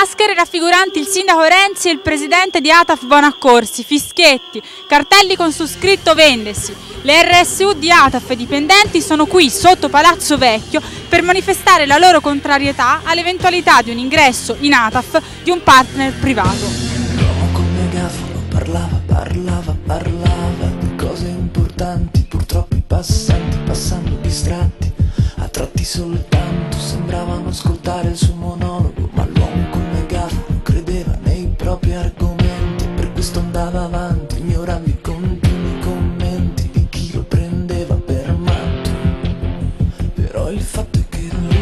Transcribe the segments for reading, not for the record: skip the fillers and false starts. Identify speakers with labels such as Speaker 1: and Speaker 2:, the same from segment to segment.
Speaker 1: Maschere raffiguranti il sindaco Renzi e il presidente di ATAF Bonaccorsi, fischietti, cartelli con su scritto "Vendesi". Le RSU di ATAF e dipendenti sono qui sotto Palazzo Vecchio per manifestare la loro contrarietà all'eventualità di un ingresso in ATAF di un partner privato.
Speaker 2: L'uomo col megafono parlava di cose importanti, purtroppo i passanti passando distratti, a tratti soltanto sembravano ascoltare il suo monologo, ma l'uomo col megafono credeva nei propri argomenti, per questo andava avanti, ignorava i continui commenti di chi lo prendeva per matto. Però il fatto è che lui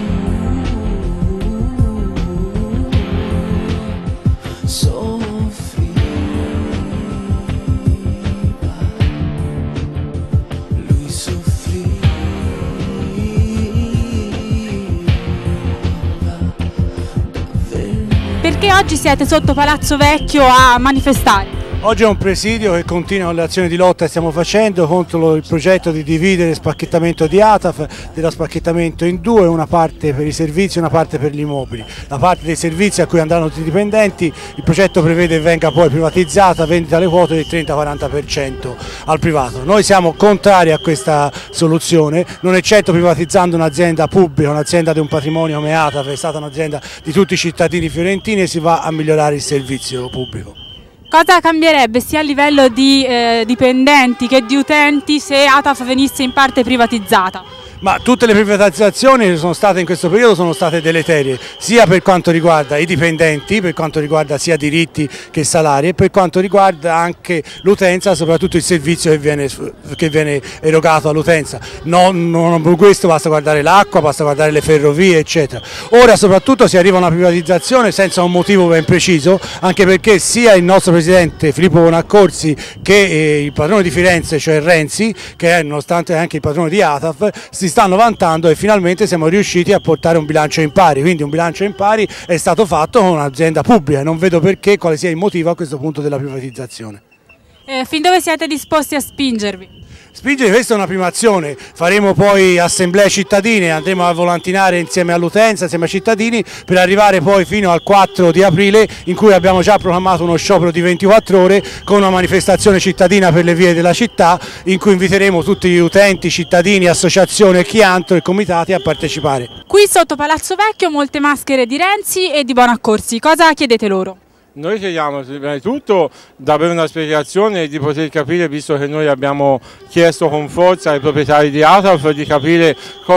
Speaker 1: Perché oggi siete sotto Palazzo Vecchio a manifestare?
Speaker 3: Oggi è un presidio che continua le azioni di lotta che stiamo facendo contro il progetto di dividere il spacchettamento di ATAF, dello spacchettamento in due, una parte per i servizi e una parte per gli immobili. La parte dei servizi a cui andranno tutti i dipendenti, il progetto prevede che venga poi privatizzata, vendita alle quote del 30-40% al privato. Noi siamo contrari a questa soluzione, non è certo privatizzando un'azienda pubblica, un'azienda di un patrimonio come ATAF, è stata un'azienda di tutti i cittadini fiorentini e si va a migliorare il servizio pubblico.
Speaker 1: Cosa cambierebbe sia a livello di dipendenti che di utenti se ATAF venisse in parte privatizzata?
Speaker 3: Ma tutte le privatizzazioni che sono state in questo periodo sono state deleterie, sia per quanto riguarda i dipendenti, per quanto riguarda sia diritti che salari, e per quanto riguarda anche l'utenza, soprattutto il servizio che viene erogato all'utenza. Non per questo basta guardare l'acqua, basta guardare le ferrovie, eccetera. Ora soprattutto si arriva a una privatizzazione senza un motivo ben preciso, anche perché sia il nostro presidente Filippo Bonaccorsi che il padrone di Firenze, cioè Renzi, che è nonostante anche il padrone di ATAF, si stanno vantando e finalmente siamo riusciti a portare un bilancio in pari, quindi un bilancio in pari è stato fatto con un'azienda pubblica e non vedo perché, quale sia il motivo a questo punto della privatizzazione.
Speaker 1: Fin dove siete disposti a spingervi?
Speaker 3: Spingere, questa è una prima azione, faremo poi assemblee cittadine, andremo a volantinare insieme all'utenza, insieme ai cittadini, per arrivare poi fino al 4 di aprile in cui abbiamo già programmato uno sciopero di 24 ore con una manifestazione cittadina per le vie della città in cui inviteremo tutti gli utenti, cittadini, associazioni, chi altro e comitati a partecipare.
Speaker 1: Qui sotto Palazzo Vecchio molte maschere di Renzi e di Bonaccorsi, cosa chiedete loro?
Speaker 4: Noi chiediamo prima di tutto di avere una spiegazione e di poter capire, visto che noi abbiamo chiesto con forza ai proprietari di ATAF di capire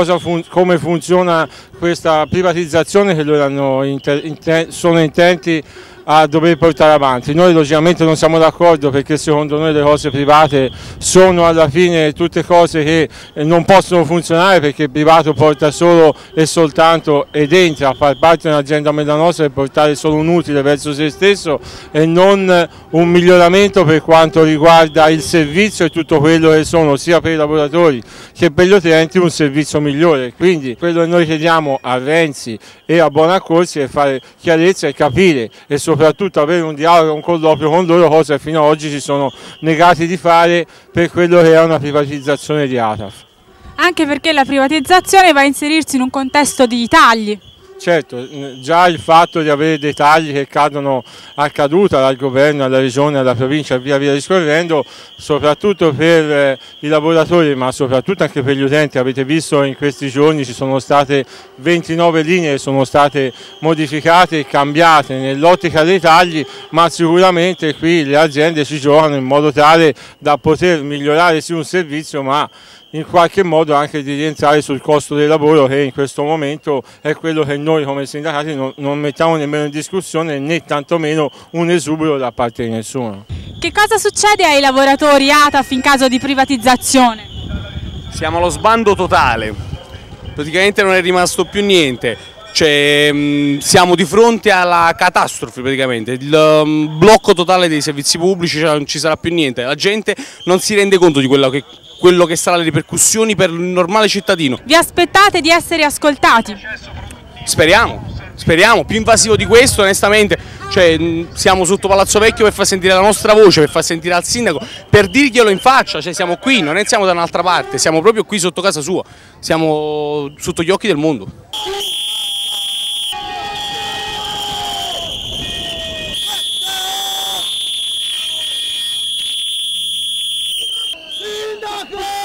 Speaker 4: come funziona questa privatizzazione che loro sono intenti a dover portare avanti. Noi logicamente non siamo d'accordo, perché secondo noi le cose private sono alla fine tutte cose che non possono funzionare, perché il privato porta solo e soltanto ed entra a far parte di un'azienda come la nostra per portare solo un utile verso se stesso e non un miglioramento per quanto riguarda il servizio e tutto quello che sono sia per i lavoratori che per gli utenti un servizio migliore. Quindi quello che noi chiediamo a Renzi e a Bonaccorsi è fare chiarezza e capire e soprattutto avere un dialogo, un colloquio con loro, cosa che fino ad oggi si sono negati di fare per quello che è una privatizzazione di ATAF.
Speaker 1: Anche perché la privatizzazione va a inserirsi in un contesto di tagli.
Speaker 4: Certo, già il fatto di avere dei tagli che cadono a caduta dal governo, alla regione, alla provincia e via via discorrendo, soprattutto per i lavoratori ma soprattutto anche per gli utenti. Avete visto in questi giorni ci sono state 29 linee che sono state modificate e cambiate nell'ottica dei tagli, ma sicuramente qui le aziende ci giocano in modo tale da poter migliorare sì un servizio, ma in qualche modo anche di rientrare sul costo del lavoro, che in questo momento è quello che noi come sindacati non mettiamo nemmeno in discussione, né tantomeno un esubero da parte di nessuno.
Speaker 1: Che cosa succede ai lavoratori ATAF in caso di privatizzazione?
Speaker 5: Siamo allo sbando totale, praticamente non è rimasto più niente. Cioè, siamo di fronte alla catastrofe praticamente, il blocco totale dei servizi pubblici, cioè non ci sarà più niente, la gente non si rende conto di quello che sarà le ripercussioni per il normale cittadino.
Speaker 1: Vi aspettate di essere ascoltati?
Speaker 5: Speriamo, più invasivo di questo onestamente, cioè, siamo sotto Palazzo Vecchio per far sentire la nostra voce, per far sentire al sindaco, per dirglielo in faccia, cioè siamo qui, non siamo da un'altra parte, siamo proprio qui sotto casa sua, siamo sotto gli occhi del mondo.
Speaker 6: Blocco!